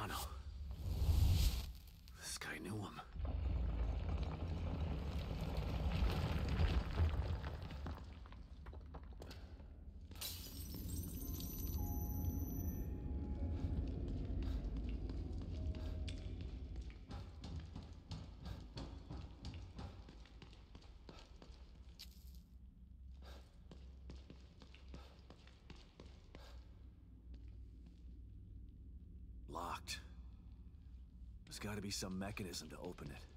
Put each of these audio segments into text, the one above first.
Serrano. This guy knew him. Locked. There's got to be some mechanism to open it.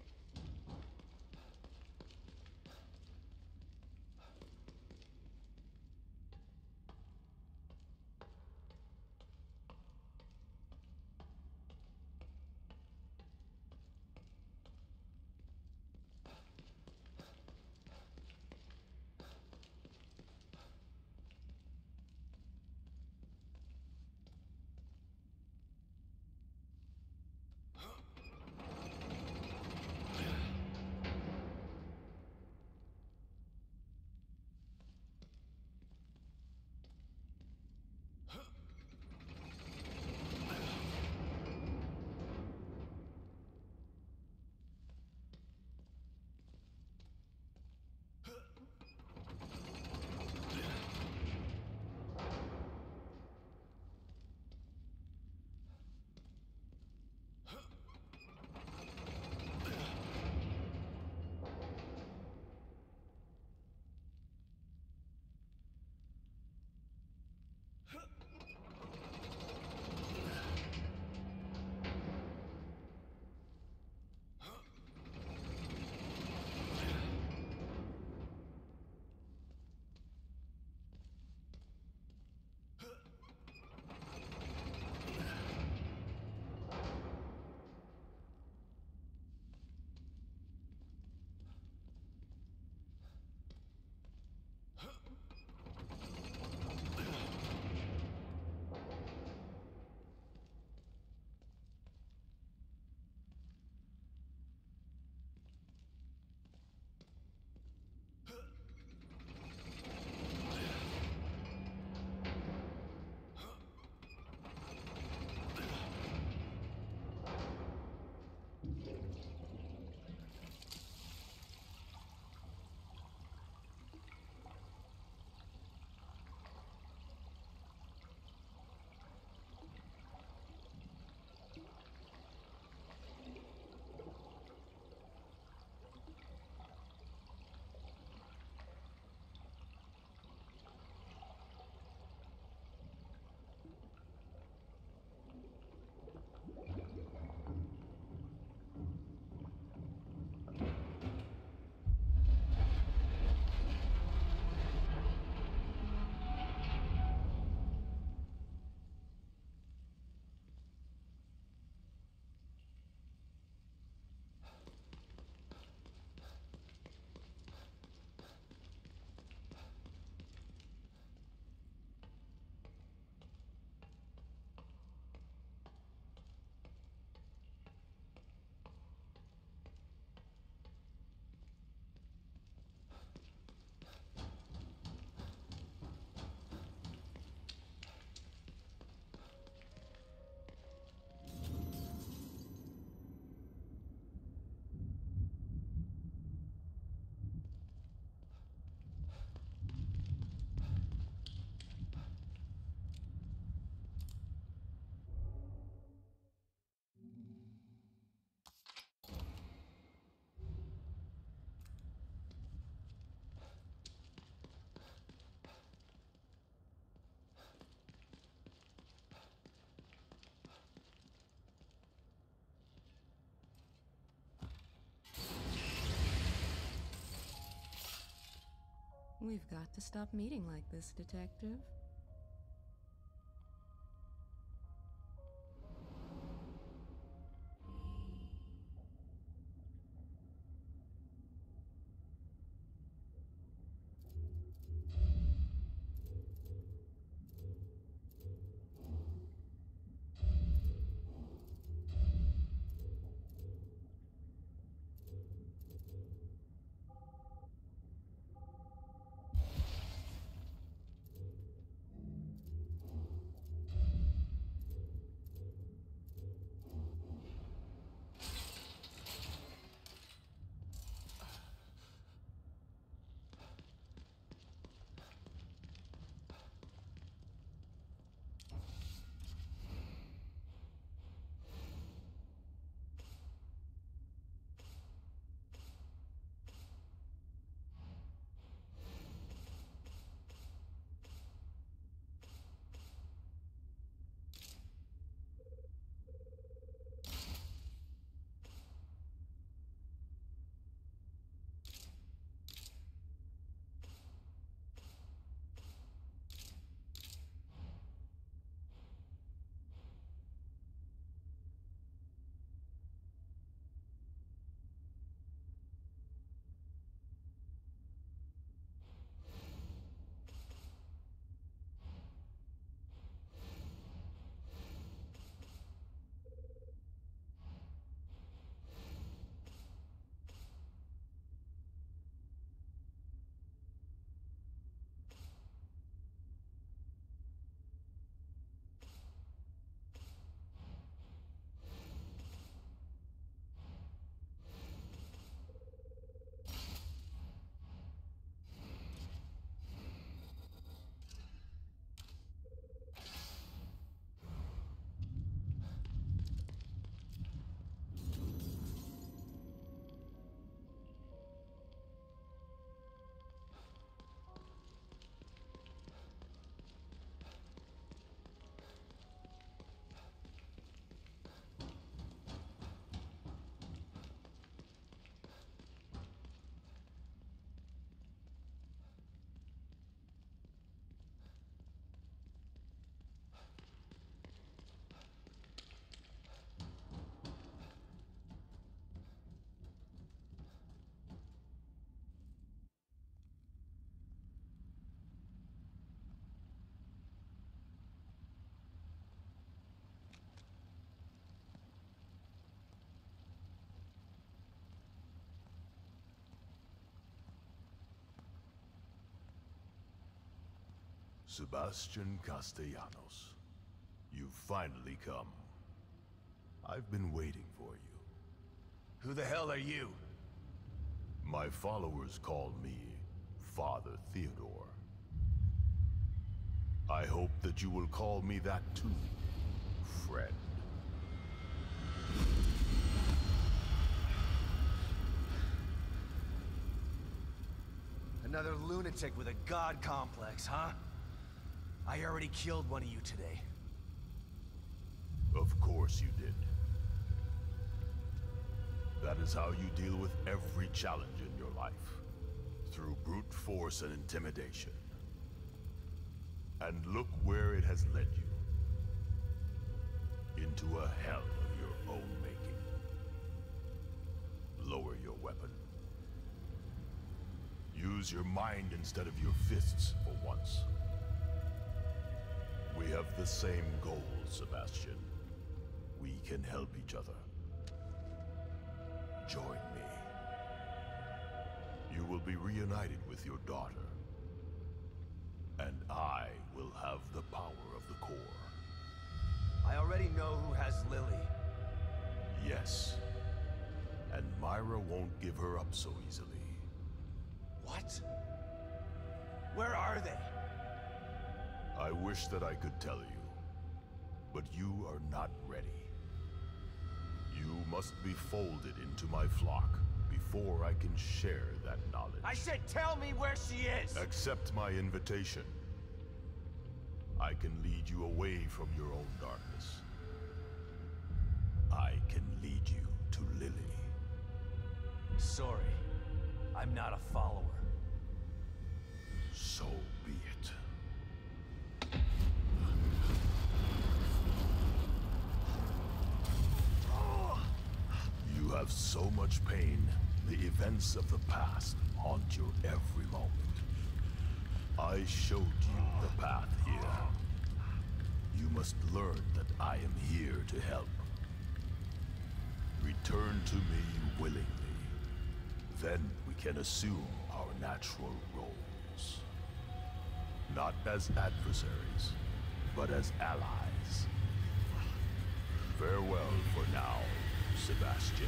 We've got to stop meeting like this, Detective. Sebastian Castellanos, you've finally come. I've been waiting for you. Who the hell are you? My followers call me Father Theodore. I hope that you will call me that too, friend. Another lunatic with a god complex, huh? I already killed one of you today. Of course you did. That is how you deal with every challenge in your life. Through brute force and intimidation. And look where it has led you. Into a hell of your own making. Lower your weapon. Use your mind instead of your fists for once. We have the same goal, Sebastian. We can help each other. Join me. You will be reunited with your daughter. And I will have the power of the core. I already know who has Lily. Yes. And Myra won't give her up so easily. What? Where are they? I wish that I could tell you, but you are not ready. You must be folded into my flock before I can share that knowledge. I said tell me where she is! Accept my invitation. I can lead you away from your own darkness. I can lead you to Lily. Sorry, I'm not a follower. So be it. You have so much pain, the events of the past haunt your every moment. I showed you the path here. You must learn that I am here to help. Return to me willingly. Then we can assume our natural roles. Not as adversaries, but as allies. Farewell for now, Sebastian.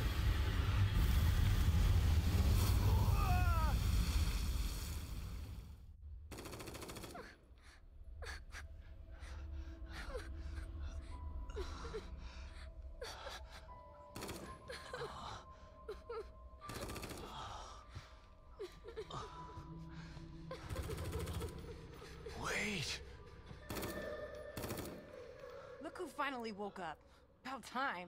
Wait! Look who finally woke up. About time.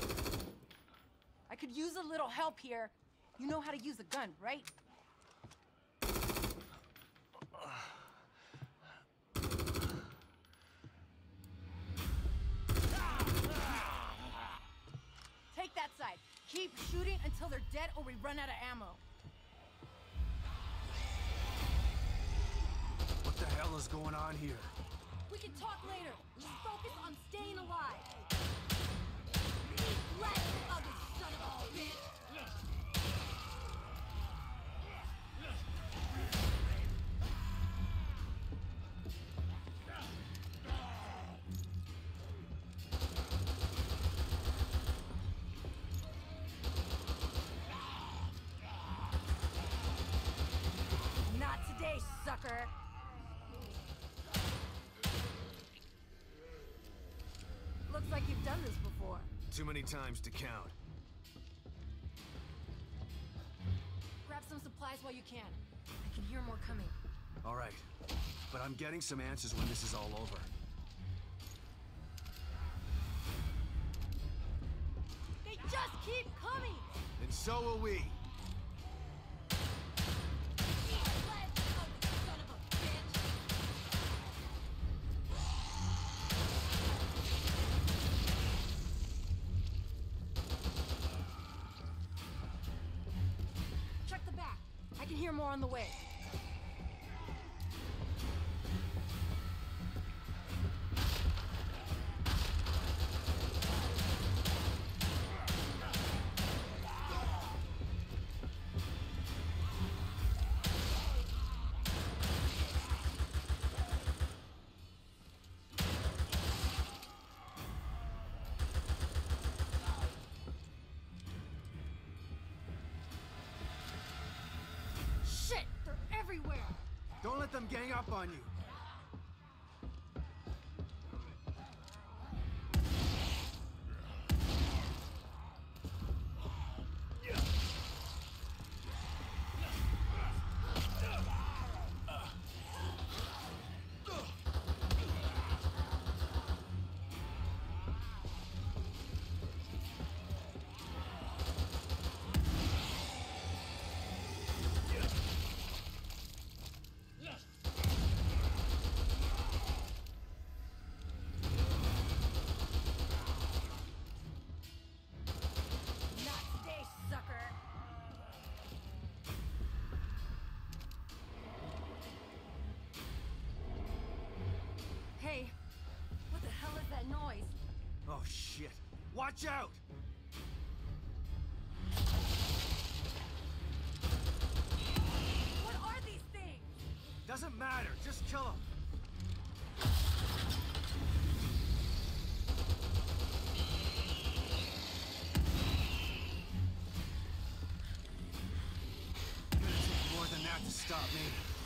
I could use a little help here. You know how to use a gun, right? Take that side. Keep shooting until they're dead or we run out of ammo. What the hell is going on here? We can talk later. Just focus on staying alive. Let ugly son of a bitch. Not today, sucker. Looks like you've done this before. Too many times to count. Grab some supplies while you can. I can hear more coming. All right, but I'm getting some answers when this is all over. They just keep coming! And so will we. Let ugly son of a bitch! Check the back. I can hear more on the way. let them gang up on you. Hey, what the hell is that noise? Oh shit! Watch out! What are these things? Doesn't matter, just kill them. Gonna take more than that to stop me.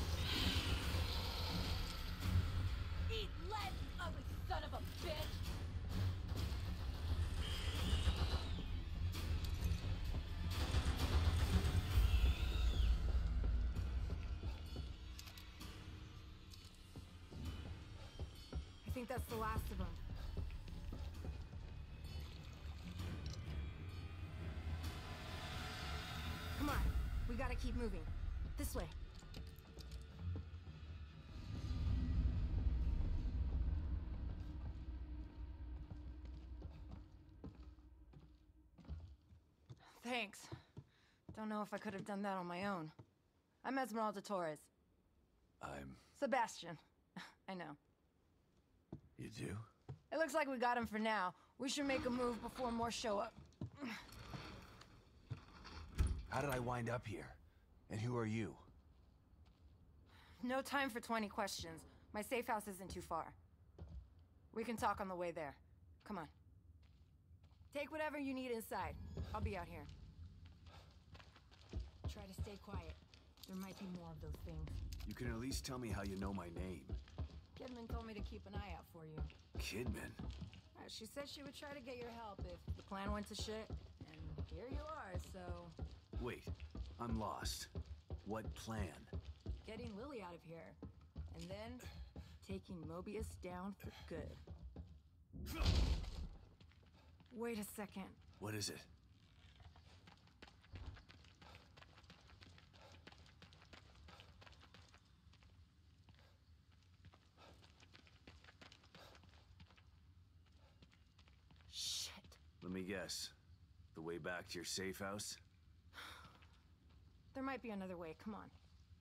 Eat lead, ugly son of a bitch! I think that's the last of them. Come on, we gotta keep moving. This way. Thanks. Don't know if I could have done that on my own. I'm Esmeralda Torres. I'm... Sebastian. I know. You do? It looks like we got him for now. We should make a move before more show up. How did I wind up here? And who are you? No time for 20 questions. My safe house isn't too far. We can talk on the way there. Come on. Take whatever you need inside. I'll be out here. Try to stay quiet. There might be more of those things. You can at least tell me how you know my name. Kidman told me to keep an eye out for you. Kidman? She said she would try to get your help if the plan went to shit. And here you are, so... Wait, I'm lost. What plan? Getting Lily out of here. And then taking Mobius down for good. Wait a second. What is it? Shit. Let me guess. The way back to your safe house? There might be another way. Come on.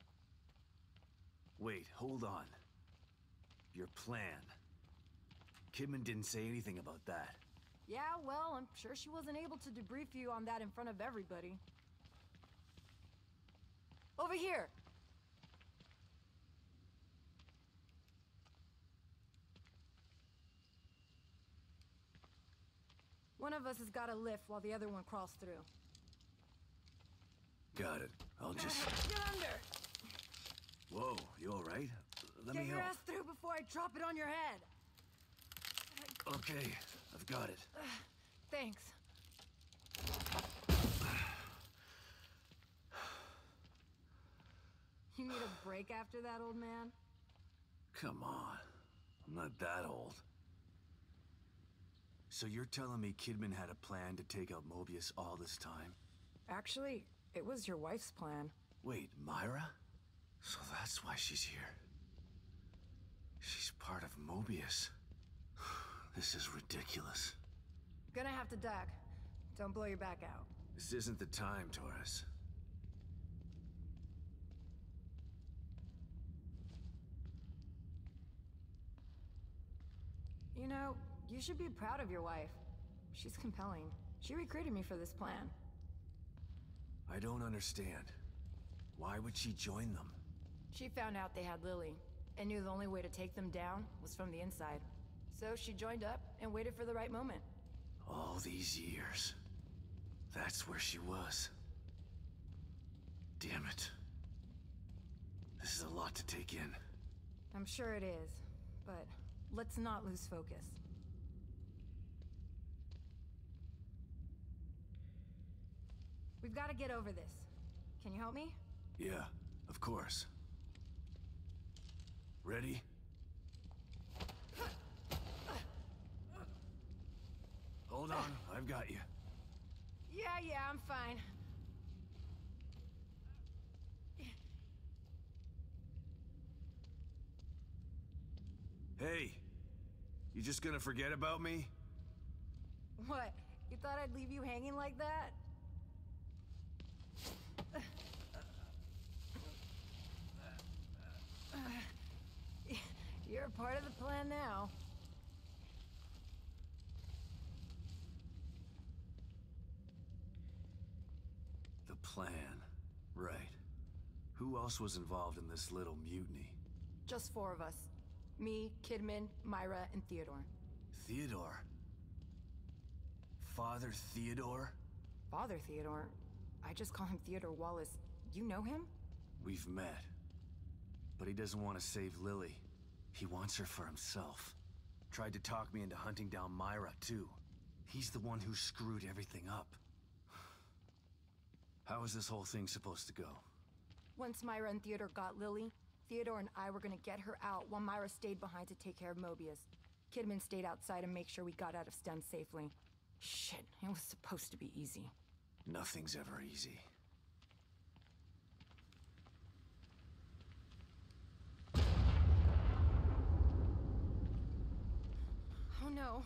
Wait, hold on. Your plan. Kidman didn't say anything about that. Yeah, well, I'm sure she wasn't able to debrief you on that in front of everybody. Over here! One of us has got to lift while the other one crawls through. Got it. I'll just... Get under! Whoa, you alright? Let me Get your help. ass through before I drop it on your head! Okay, I've got it. Thanks. You need a break after that, old man? Come on. I'm not that old. So you're telling me Kidman had a plan to take out Mobius all this time? Actually, it was your wife's plan. Wait, Myra? So that's why she's here. She's part of Mobius. This is ridiculous. Gonna have to duck. Don't blow your back out. This isn't the time, Torres. You know, you should be proud of your wife. She's compelling. She recruited me for this plan. I don't understand. Why would she join them? She found out they had Lily, and knew the only way to take them down was from the inside. So she joined up and waited for the right moment. All these years. That's where she was. Damn it. This is a lot to take in. I'm sure it is, but let's not lose focus. We've got to get over this. Can you help me? Yeah, of course. Ready? Hold on, I've got you. Yeah, I'm fine. Hey, you just gonna forget about me? What? You thought I'd leave you hanging like that? You're a part of the plan now. The plan. Right. Who else was involved in this little mutiny? Just 4 of us. Me, Kidman, Myra, and Theodore. Theodore? Father Theodore? Father Theodore? I just call him Theodore Wallace. You know him? We've met. But he doesn't want to save Lily. He wants her for himself. Tried to talk me into hunting down Myra, too. He's the one who screwed everything up. How is this whole thing supposed to go? Once Myra and Theodore got Lily, Theodore and I were gonna get her out while Myra stayed behind to take care of Mobius. Kidman stayed outside and make sure we got out of STEM safely. Shit, it was supposed to be easy. Nothing's ever easy. Oh no.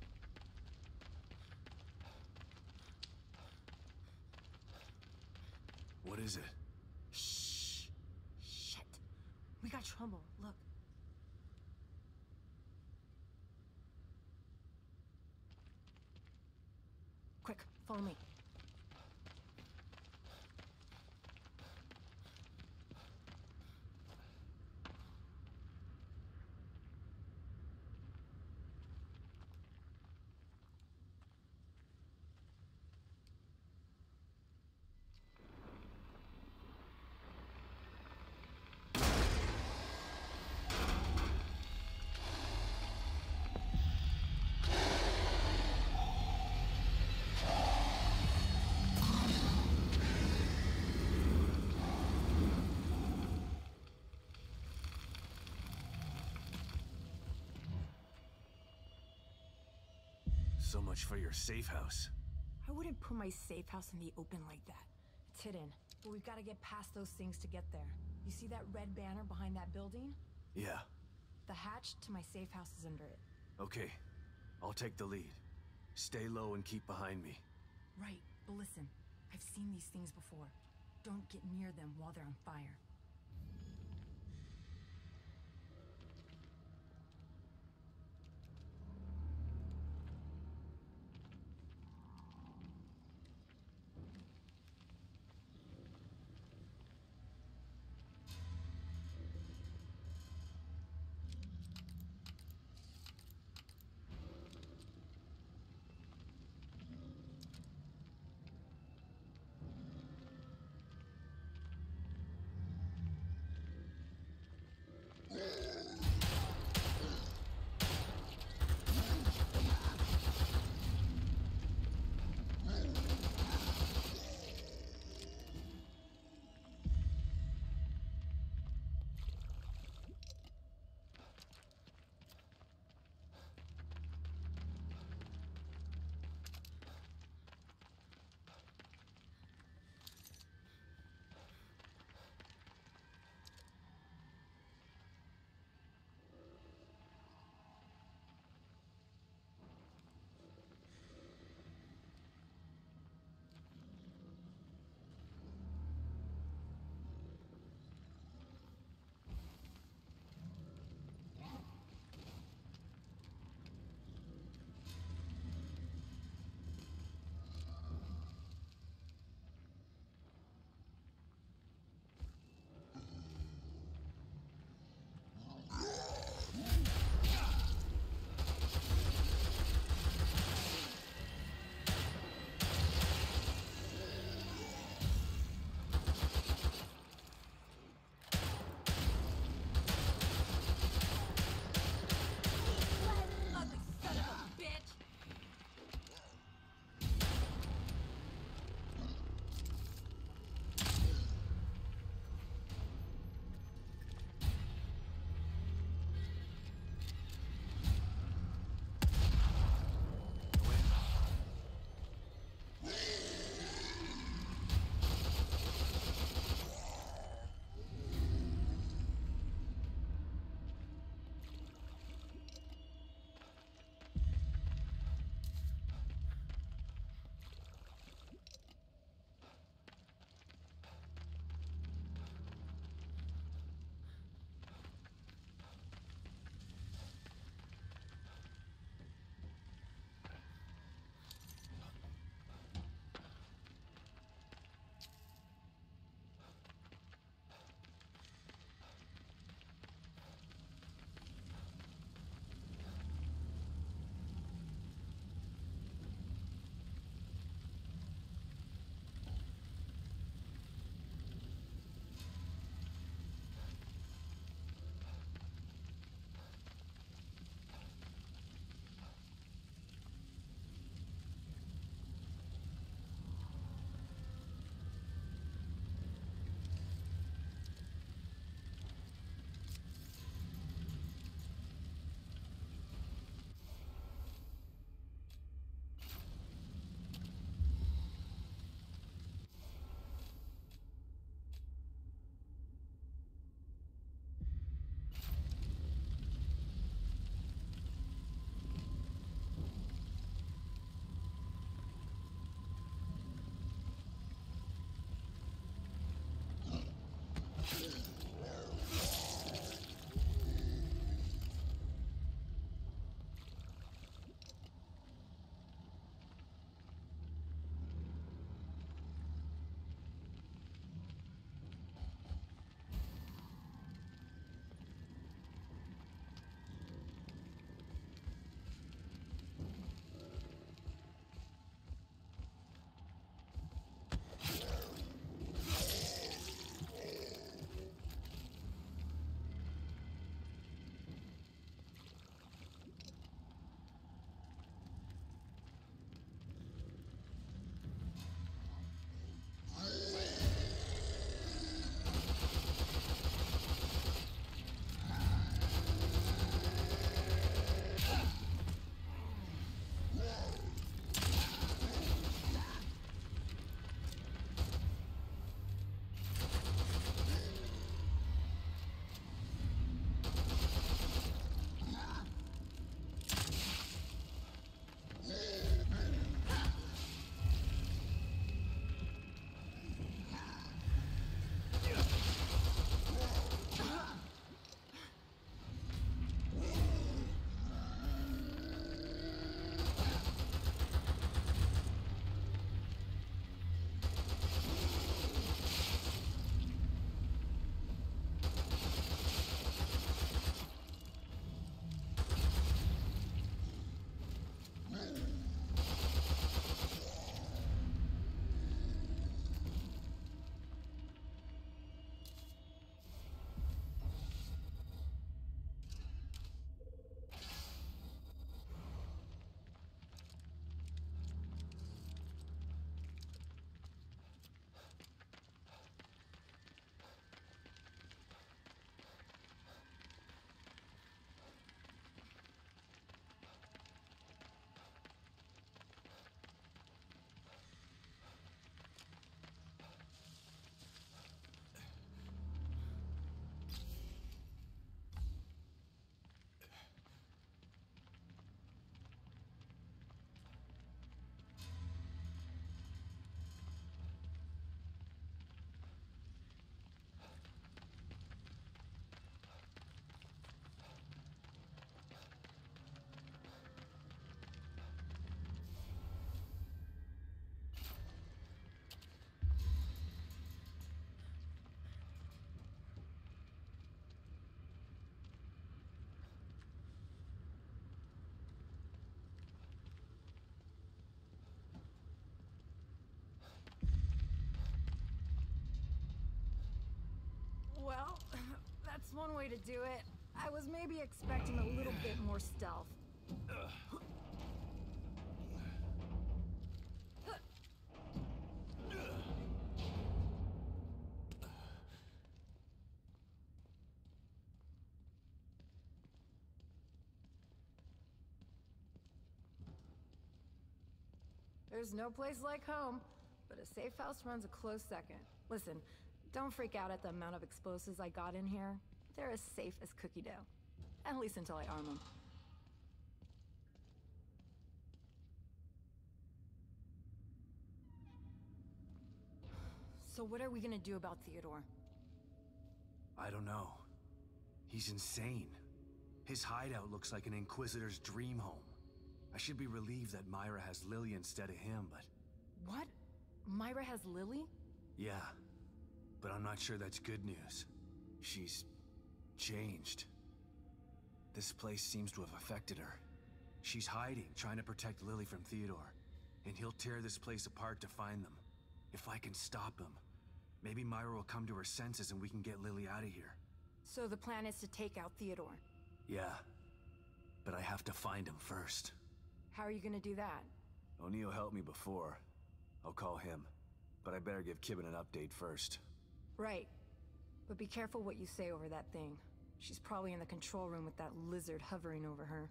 What is it? Shh. Shit. We got trouble. Look. Quick, follow me. So much for your safe house. I wouldn't put my safe house in the open like that. It's hidden, but we've got to get past those things to get there. You see that red banner behind that building? Yeah. The hatch to my safe house is under it. Okay. I'll take the lead. Stay low and keep behind me. Right, but listen. I've seen these things before. Don't get near them while they're on fire. Well, that's one way to do it. I was maybe expecting a little bit more stealth. There's no place like home, but a safe house runs a close second. Listen, don't freak out at the amount of explosives I got in here. They're as safe as cookie dough. At least until I arm them. So what are we gonna do about Theodore? I don't know. He's insane. His hideout looks like an Inquisitor's dream home. I should be relieved that Myra has Lily instead of him, but... What? Myra has Lily? Yeah, but I'm not sure that's good news. She's... changed. This place seems to have affected her. She's hiding, trying to protect Lily from Theodore. And he'll tear this place apart to find them. If I can stop him, maybe Myra will come to her senses and we can get Lily out of here. So the plan is to take out Theodore? Yeah, but I have to find him first. How are you gonna do that? O'Neill helped me before. I'll call him. But I better give Kidman an update first. Right. But be careful what you say over that thing. She's probably in the control room with that lizard hovering over her.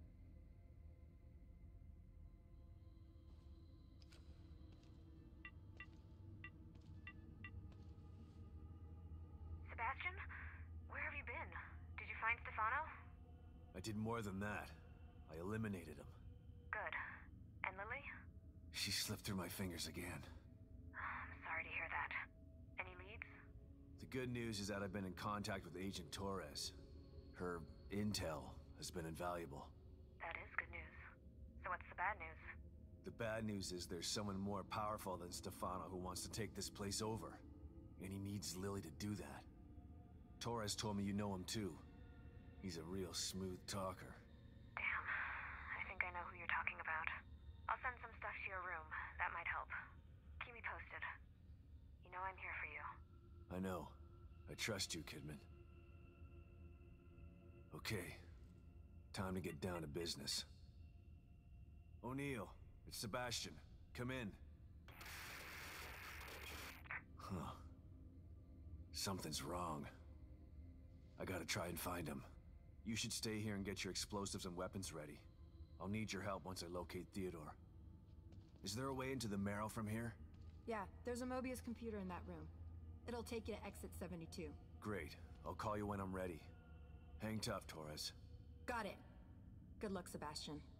Sebastian? Where have you been? Did you find Stefano? I did more than that. I eliminated him. Good. And Lily? She slipped through my fingers again. I'm sorry to hear that. Any leads? The good news is that I've been in contact with Agent Torres. Her intel has been invaluable. That is good news. So what's the bad news? The bad news is there's someone more powerful than Stefano who wants to take this place over. And he needs Lily to do that. Torres told me you know him too. He's a real smooth talker. Damn. I think I know who you're talking about. I'll send some stuff to your room. That might help. Keep me posted. You know I'm here for you. I know. I trust you, Kidman. Okay. Time to get down to business. O'Neill, it's Sebastian. Come in. Huh. Something's wrong. I gotta try and find him. You should stay here and get your explosives and weapons ready. I'll need your help once I locate Theodore. Is there a way into the Marrow from here? Yeah, there's a Mobius computer in that room. It'll take you to exit 72. Great. I'll call you when I'm ready. Hang tough, Torres. Got it. Good luck, Sebastian.